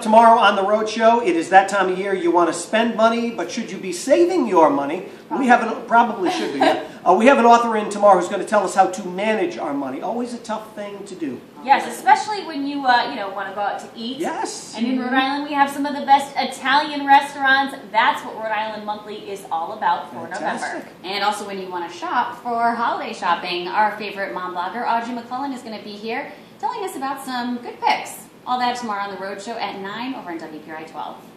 tomorrow on the Rhode Show, it is that time of year you want to spend money, but should you be saving your money? Probably should be. Yeah. We have an author in tomorrow who's going to tell us how to manage our money. Always a tough thing to do. Yes, especially when you want to go out to eat. Yes. And in Rhode Island, we have some of the best Italian restaurants. That's what Rhode Island Monthly is all about for November. And also when you want to shop for holiday shopping, our favorite mom blogger, Audrey McClellan, is going to be here telling us about some good picks. All that tomorrow on the Rhode Show at 9 over on WPRI 12.